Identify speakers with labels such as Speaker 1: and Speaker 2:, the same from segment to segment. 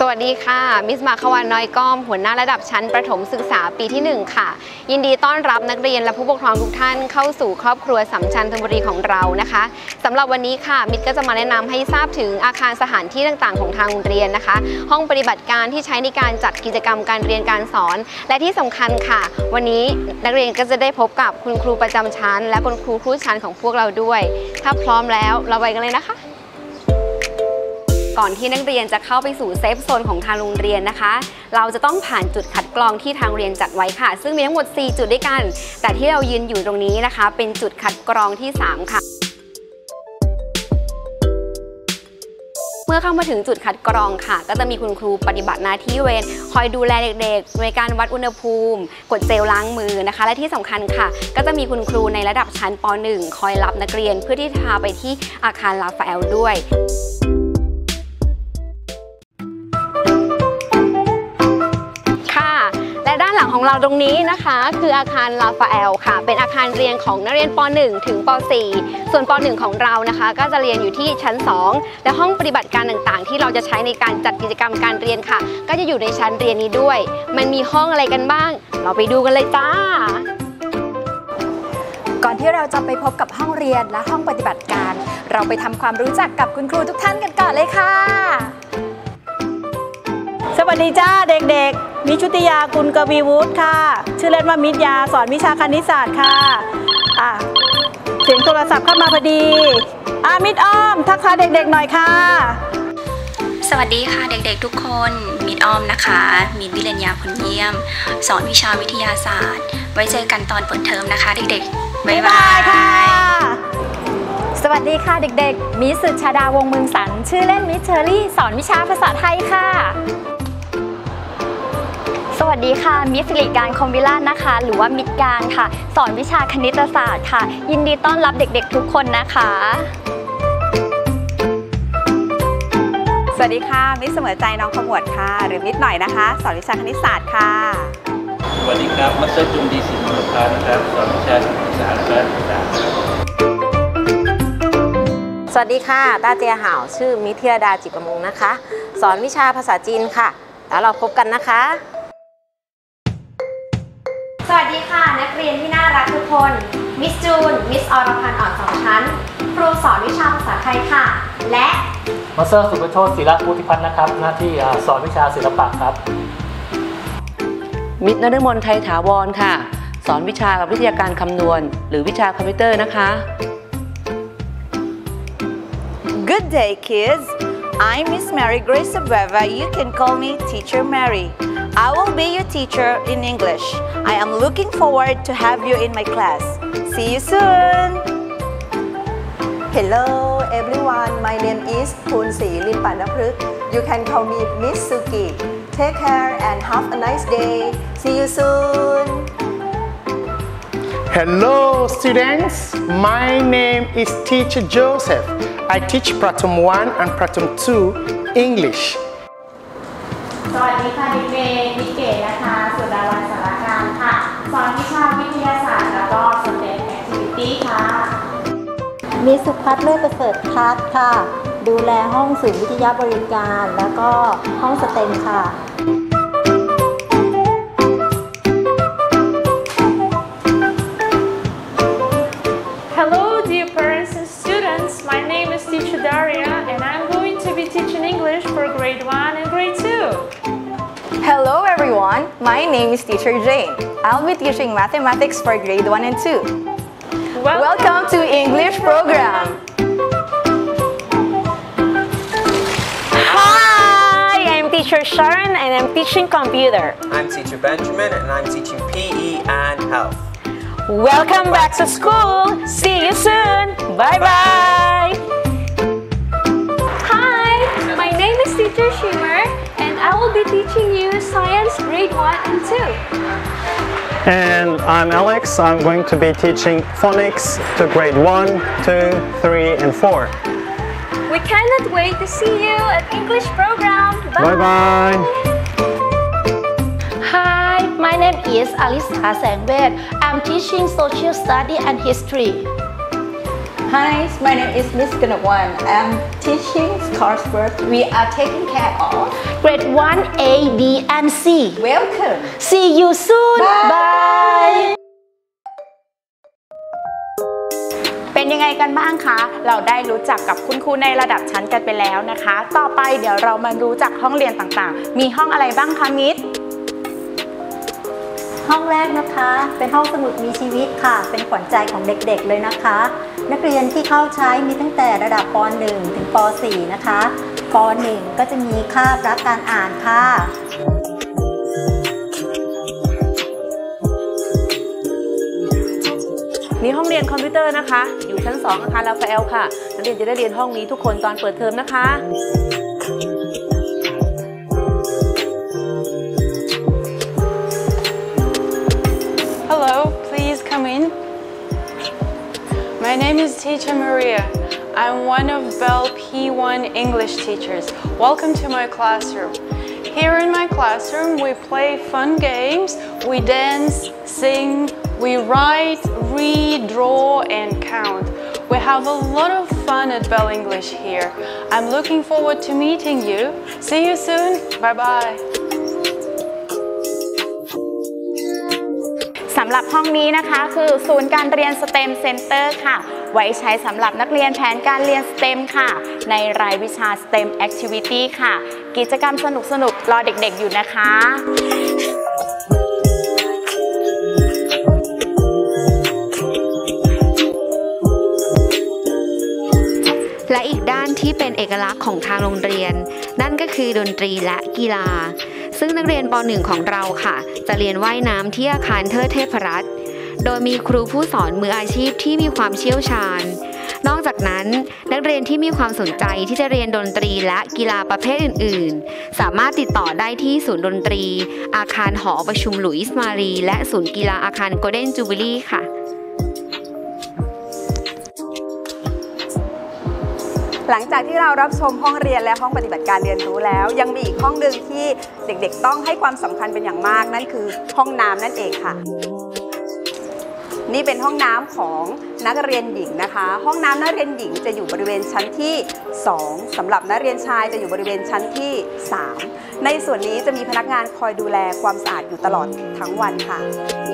Speaker 1: สวัสดีค่ะมิสมาควานน้อยก้อมหัวหน้าระดับชั้นประถมศึกษาปีที่1ค่ะยินดีต้อนรับนักเรียนและผู้ปกครองทุกท่านเข้าสู่ครอบครัวสัมชัญธนบุรีของเรานะคะสำหรับวันนี้ค่ะมิสก็จะมาแนะนำให้ทราบถึงอาคารสถานที่ต่างๆของทางโรงเรียนนะคะห้องปฏิบัติการที่ใช้ในการจัดกิจกรรมการเรียนการสอนและที่สำคัญค่ะวันนี้นักเรียนก็จะได้พบกับคุณครูประจำชั้นและคุณครูผู้ชั้นของพวกเราด้วยถ้าพร้อมแล้วเราไปกันเลยนะคะก่อนที่นักเรียนจะเข้าไปสู่เซฟโซนของทางโรงเรียนนะคะเราจะต้องผ่านจุดคัดกรองที่ทางโรงเรียนจัดไว้ค่ะซึ่งมีทั้งหมด4จุดด้วยกันแต่ที่เรายืนอยู่ตรงนี้นะคะเป็นจุดคัดกรองที่3ค่ะเมื่อเข้ามาถึงจุดคัดกรองค่ะก็จะมีคุณครูปฏิบัติหน้าที่เวรคอยดูแลเด็กๆในการวัดอุณหภูมิกดเจลล้างมือนะคะและที่สำคัญค่ะก็จะมีคุณครูในระดับชั้นป .1 คอยรับนักเรียนเพื่อที่จะพาไปที่อาคารลาฟาเอลด้วยและด้านหลังของเราตรงนี้นะคะคืออาคารลาฟาเอลค่ะเป็นอาคารเรียนของนักเรียนป .1 ถึงป .4 ส่วนป .1 ของเรานะคะก็จะเรียนอยู่ที่ชั้น2และห้องปฏิบัติการต่างๆที่เราจะใช้ในการจัดกิจกรรมการเรียนค่ะก็จะอยู่ในชั้นเรียนนี้ด้วยมันมีห้องอะไรกันบ้างเราไปดูกันเลยจ้า
Speaker 2: ก่อนที่เราจะไปพบกับห้องเรียนและห้องปฏิบัติการเราไปทำความรู้จักกับคุณครูทุกท่านกันก่อนเลยค่ะ
Speaker 3: สวัสดีจ้าเด็กๆมิชุติยากุลกวีวุฒิค่ะชื่อเล่นว่ามิตรยาสอนวิชาคณิตศาสตร์ค่ะเสียงโทรศัพท์เข้ามาพอดีมิตรอ้อมทักทายเด็กๆหน่อยค่ะ
Speaker 4: สวัสดีค่ะเด็กๆทุกคนมิตรอ้อมนะคะมิตรวิเรญญาพลเยี่ยมสอนวิชาวิทยาศาสตร์ไว้เจอกันตอนเปิดเทอมนะคะเด็กๆบ๊ายบายค่ะ
Speaker 2: สวัสดีค่ะเด็กๆมิสสุชาดาวงศ์เมืองสันชื่อเล่นมิสเชอรี่สอนวิชาภาษาไทยค่ะ
Speaker 5: สวัสดีค่ะมิสสิริการคอมวิลานะคะหรือว่ามิตรการค่ะสอนวิชาคณิตศาสตร์ค่ะยินดีต้อนรับเด็กๆทุกคนนะคะ
Speaker 6: สวัสดีค่ะมิสเสมอใจน้องขมวดค่ะหรือมิตรหน่อยนะคะสอนวิชาคณิตศาสตร์ค่ะ
Speaker 7: สวัสดีครับมัสเตอร์จุนดีสินมุลคานะครับสอนวิชาคณิตศาสตร์และภาษา
Speaker 8: สวัสดีค่ะต้าเจียห่าวชื่อมิตรธีรดาจิตประมงนะคะสอนวิชาภาษาจีนค่ะแล้วเราพบกันนะคะ
Speaker 1: สวัสดีค่ะนักเรียนที่น่ารักทุกคนมิสจูนมิสอรพันธ์อ่อน2ชั้นครูสอนวิชาภาษาไทยค่ะและ
Speaker 9: มาสเตอร์สุภโชติศิระพุทธิพัฒน์นะครับหน้าที่สอนวิชาศิลปะครับ
Speaker 10: มิตรนฤมลไทยถาวรค่ะสอนวิชาวิทยาการคำนวณหรือวิชาคอมพิวเตอร์นะคะ
Speaker 11: Good day kids I'm Miss Mary Grace Abueva you can call me Teacher Mary I will be your teacher in English. I am looking forward to have you in my class. See you soon.
Speaker 12: Hello everyone. My name is Punsi Limpanapryuk. You can call me Miss Suki. Take care and have a nice day. See you soon.
Speaker 13: Hello students. My name is Teacher Joseph. I teach Pratham 1 and Pratham 2 English.
Speaker 14: สวัสดีค่ะเด็กๆมิเกตนะคะสุดาวันสารการค่ะสอนวิชาวิทยาศาสตร์แล้วก็สเต็มแอคทิวิตี้ค่ะ
Speaker 15: มิสุภัทรเลิศประเสริฐพัฒน์ค่ะดูแลห้องศูนย์วิทยาบริการแล้วก็ห้องสเต็มค่ะ
Speaker 16: Hello dear parents and students my name is Teacher Daria and I'm going to be teaching English for grade 1 and grade 2Hello
Speaker 17: everyone, my name is Teacher Jane. I'll be teaching mathematics for grade 1 and 2. Welcome to English program.
Speaker 3: Hi, I'm Teacher Sharon and I'm teaching computer.
Speaker 18: I'm Teacher Benjamin and I'm teaching PE and health.
Speaker 3: Welcome back to school. See you soon. Bye-bye.
Speaker 19: Hi, my name is Teacher Shimmer.And I will be teaching you science grade 1 and 2.
Speaker 20: And I'm Alex. I'm going to be teaching phonics to grade 1, 2, 3, and 4.
Speaker 19: We cannot wait to see you at English program.
Speaker 20: Bye-bye.
Speaker 2: Hi, my name is Alisa Sangwet. I'm teaching social study and history.
Speaker 17: Hi, my name is Miss Gunawan. I'm teaching coursework we are taking care of.
Speaker 3: Grade 1 A, B and C.
Speaker 17: Welcome.
Speaker 3: See you soon. Bye.
Speaker 14: เป็นยังไงกันบ้างคะ เราได้รู้จักกับคุณครูในระดับชั้นกันไปแล้วนะคะ ต่อไปเดี๋ยวเรามารู้จักห้องเรียนต่างๆ มีห้องอะไรบ้างคะมิส
Speaker 15: ห้องแรกนะคะเป็นห้องสมุดมีชีวิตค่ะเป็นขวัญใจของเด็กๆเลยนะคะนักเรียนที่เข้าใช้มีตั้งแต่ระดับป .1 ถึงป .4 นะคะป .1 ก็จะมีคาบรักการอ่านค่ะ
Speaker 10: มีห้องเรียนคอมพิวเตอร์นะคะอยู่ชั้น2อาคารราฟาเอลค่ะนักเรียนจะได้เรียนห้องนี้ทุกคนตอนเปิดเทอมนะคะ
Speaker 16: Hello, please come in. My name is Teacher Maria. I'm one of Bell P1 English teachers. Welcome to my classroom. Here in my classroom, we play fun games, we dance, sing, we write, read, draw, and count. We have a lot of fun at Bell English here. I'm looking forward to meeting you. See you soon. Bye-bye.
Speaker 14: สำหรับห้องนี้นะคะคือศูนย์การเรียน STEM Center ค่ะไว้ใช้สำหรับนักเรียนแผนการเรียน STEM ค่ะในรายวิชา STEM Activity ค่ะกิจกรรมสนุกๆรอเด็กๆอยู่นะคะ
Speaker 1: และอีกด้านที่เป็นเอกลักษณ์ของทางโรงเรียนนั่นก็คือดนตรีและกีฬาซึ่งนักเรียนป .1 ของเราค่ะจะเรียนว่ายน้ำที่อาคารเทิดเทพรัตน์โดยมีครูผู้สอนมืออาชีพที่มีความเชี่ยวชาญนอกจากนั้นนักเรียนที่มีความสนใจที่จะเรียนดนตรีและกีฬาประเภทอื่นๆสามารถติดต่อได้ที่ศูนย์ดนตรีอาคารหอประชุมหลุยส์มารีและศูนย์กีฬาอาคารโกลเด้นจูบิลี่ค่ะ
Speaker 6: หลังจากที่เรารับชมห้องเรียนและห้องปฏิบัติการเรียนรู้แล้วยังมีอีกห้องหนึ่งที่เด็กๆต้องให้ความสำคัญเป็นอย่างมากนั่นคือห้องน้ำนั่นเองค่ะนี่เป็นห้องน้ำของนักเรียนหญิงนะคะห้องน้ำนักเรียนหญิงจะอยู่บริเวณชั้นที่2สำหรับนักเรียนชายจะอยู่บริเวณชั้นที่3ในส่วนนี้จะมีพนักงานคอยดูแลความสะอาดอยู่ตลอดทั้งวันค่ะ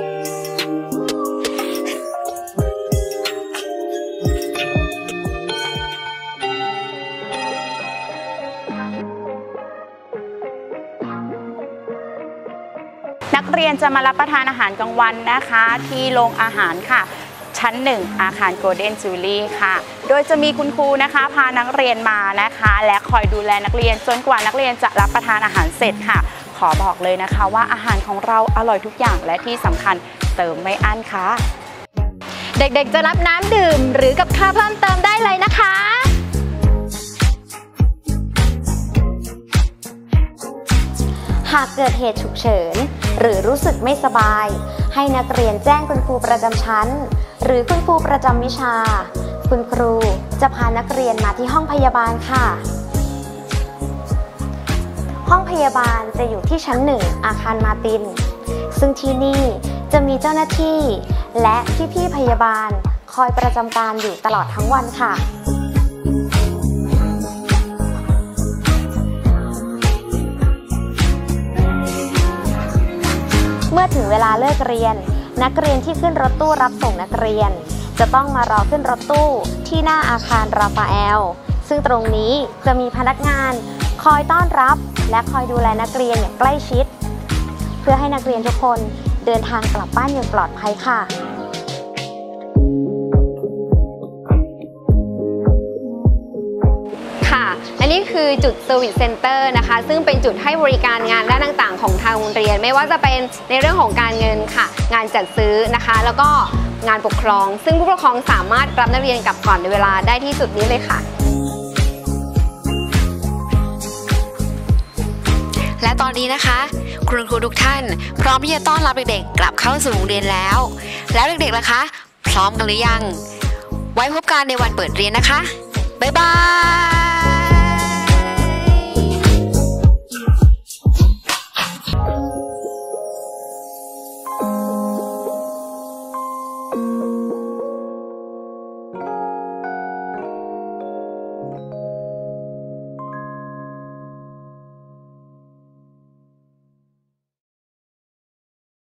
Speaker 14: นักเรียนจะมารับประทานอาหารกลางวันนะคะที่โรงอาหารค่ะชั้น1อาคารโกลเด้นจูบิลี่ค่ะโดยจะมีคุณครูนะคะพานักเรียนมานะคะและคอยดูแลนักเรียนจนกว่านักเรียนจะรับประทานอาหารเสร็จค่ะขอบอกเลยนะคะว่าอาหารของเราอร่อยทุกอย่างและที่สำคัญเติมไม่อั้นค่ะเด็กๆจะรับน้ำดื่มหรือกับข้าวเพิ่มเติมได้เลยนะคะ
Speaker 21: หากเกิดเหตุฉุกเฉินหรือรู้สึกไม่สบายให้นักเรียนแจ้งคุณครูประจำชั้นหรือคุณครูประจำวิชาคุณครูจะพานักเรียนมาที่ห้องพยาบาลค่ะห้องพยาบาลจะอยู่ที่ชั้น1อาคารมาตินซึ่งที่นี่จะมีเจ้าหน้าที่และพี่ๆพยาบาลคอยประจำการอยู่ตลอดทั้งวันค่ะเมื่อถึงเวลาเลิกเรียนนักเรียนที่ขึ้นรถตู้รับส่งนักเรียนจะต้องมารอขึ้นรถตู้ที่หน้าอาคารราฟาเอลซึ่งตรงนี้จะมีพนักงานคอยต้อนรับและคอยดูแลนักเรียนอย่างใกล้ชิดเพื่อให้นักเรียนทุกคนเดินทางกลับบ้านอย่างปลอดภัยค่ะ
Speaker 1: และนี่คือจุด Service Center นะคะซึ่งเป็นจุดให้บริการงานด้านต่างๆของทางโรงเรียนไม่ว่าจะเป็นในเรื่องของการเงินค่ะงานจัดซื้อนะคะแล้วก็งานปกครองซึ่งผู้ปกครองสามารถรับนักเรียนกลับก่อนในเวลาได้ที่จุดนี้เลยค่ะและตอนนี้นะคะคุณครูทุกท่านพร้อมที่จะต้อนรับเด็กๆกลับเข้าสู่โรงเรียนแล้วเด็กๆล่ะคะพร้อมกันหรือยังไว้พบกันในวันเปิดเรียนนะคะบ๊ายบาย